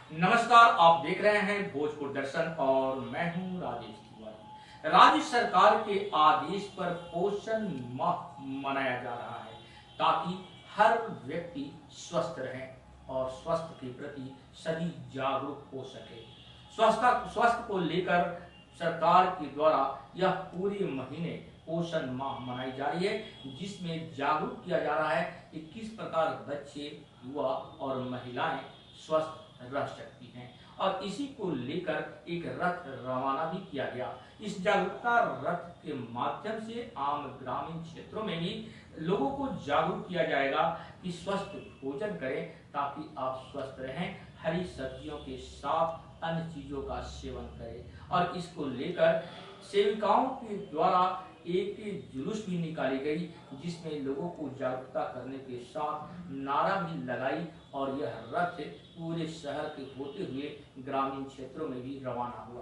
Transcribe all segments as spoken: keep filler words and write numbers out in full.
नमस्कार, आप देख रहे हैं भोजपुर दर्शन और मैं हूं राजेश तिवारी। राज्य सरकार के आदेश पर पोषण माह मनाया जा रहा है ताकि हर व्यक्ति स्वस्थ रहे और स्वास्थ्य के प्रति सभी जागरूक हो सके। स्वास्थ्य स्वास्थ्य को लेकर सरकार के द्वारा यह पूरे महीने पोषण माह मनाई जा रही है, जिसमें जागरूक किया जा रहा है कि किस प्रकार बच्चे, युवा और महिलाएं स्वस्थ रह सकती हैं और इसी को लेकर एक रथ रवाना भी किया गया। इस जागरूकता रथ के माध्यम से आम ग्रामीण क्षेत्रों में भी लोगों को जागरूक किया जाएगा कि स्वस्थ भोजन करें ताकि आप स्वस्थ रहें। हरी सब्जियों के साथ अन्य चीजों का सेवन करें और इसको लेकर सेविकाओं के द्वारा एक जुलूस भी निकाली गई, जिसमें लोगों को जागरूकता करने के साथ नारा भी लगाई और यह रथ पूरे शहर के होते हुए ग्रामीण क्षेत्रों में भी रवाना हुआ।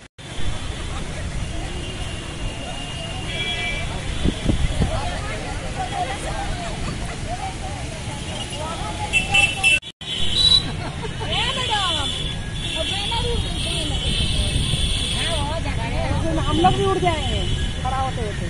हम लोग भी उड़ जाएंगे खड़ा होते होते।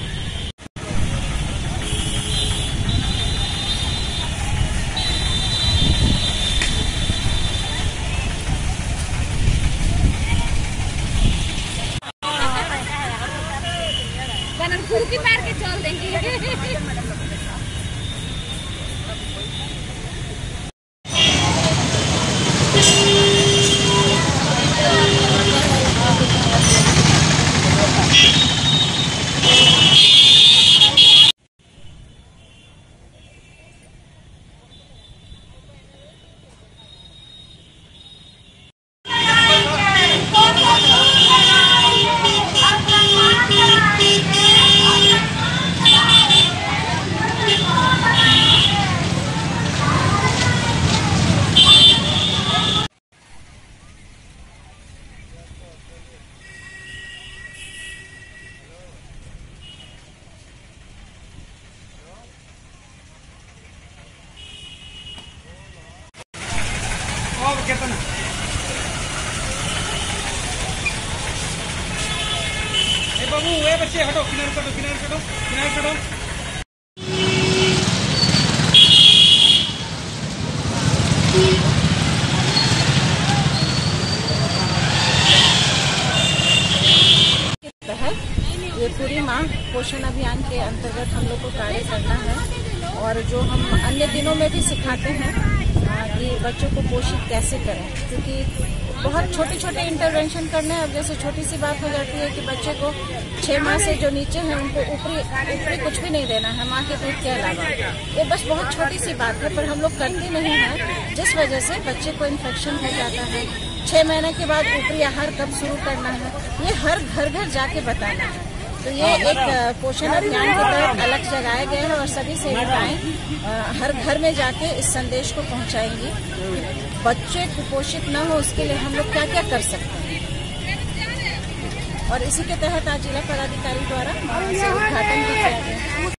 की मार के चल देंगे। कितना ए बाबू, ए बच्चे हटो, किनारे कटो, किनारे कटो, किनारे कटो। ये पूरी माह पोषण अभियान के अंतर्गत हम लोग को कार्य करना है और जो हम अन्य दिनों में भी सिखाते हैं कि बच्चों को पोषित कैसे करें, क्योंकि बहुत छोटे छोटे इंटरवेंशन करने हैं। अब जैसे छोटी सी बात हो जाती है कि बच्चे को छह माह से जो नीचे हैं उनको ऊपरी ऊपरी कुछ भी नहीं देना है माँ के दूध के अलावा। ये बस बहुत छोटी सी बात है, पर हम लोग करते नहीं हैं, जिस वजह से बच्चे को इन्फेक्शन हो जाता है। छह महीने के बाद ऊपरी आहार कब शुरू करना है, ये हर घर घर जाके बताना है। तो ये एक पोषण अभियान के तहत अलग जगाए गए हैं और सभी सेविकाएं हर घर में जाके इस संदेश को पहुंचाएंगी। बच्चे कुपोषित न हो उसके लिए हम लोग क्या क्या कर सकते हैं, और इसी के तहत आज जिला पदाधिकारी द्वारा उद्घाटन भी किया गया।